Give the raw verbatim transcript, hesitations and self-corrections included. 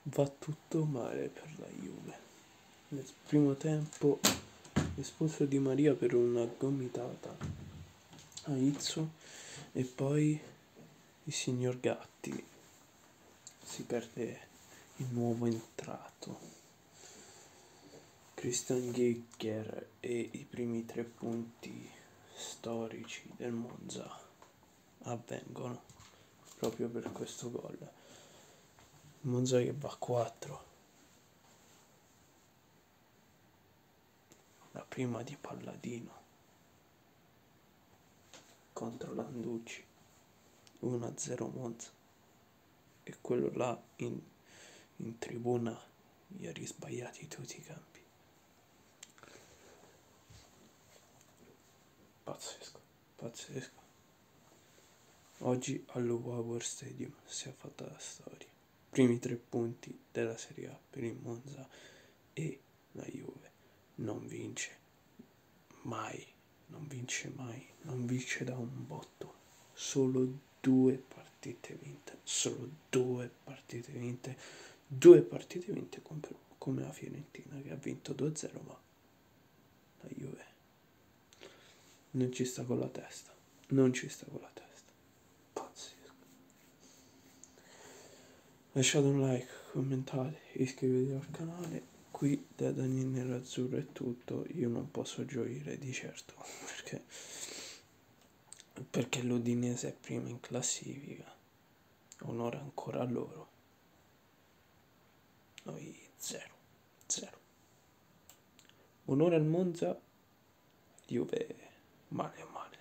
Va tutto male per la Juve. Nel primo tempo espulso Di Maria per una gomitata a Izzo e poi il signor Gatti si perde il nuovo entrato Christian Geiger e i primi tre punti storici del Monza avvengono proprio per questo gol. Monza che va a quattro, la prima di Palladino contro Landucci, uno a zero Monza, e quello là in, in tribuna ieri sbagliati tutti i campi. Pazzesco, pazzesco. Oggi all'Upower Stadium si è fatta la storia. Primi tre punti della Serie A per il Monza e la Juve non vince mai, non vince mai, non vince da un botto. Solo due partite vinte, solo due partite vinte, due partite vinte come la Fiorentina che ha vinto due a zero, ma la Juve non ci sta con la testa, non ci sta con la testa. Pazzesco. Lasciate un like, commentate, iscrivetevi al canale. Qui da Daniele Nerazzurro è tutto. Io non posso gioire di certo perché perché l'Udinese è prima in classifica, onore ancora a loro, noi zero, zero. Onore al Monza, Juve male male.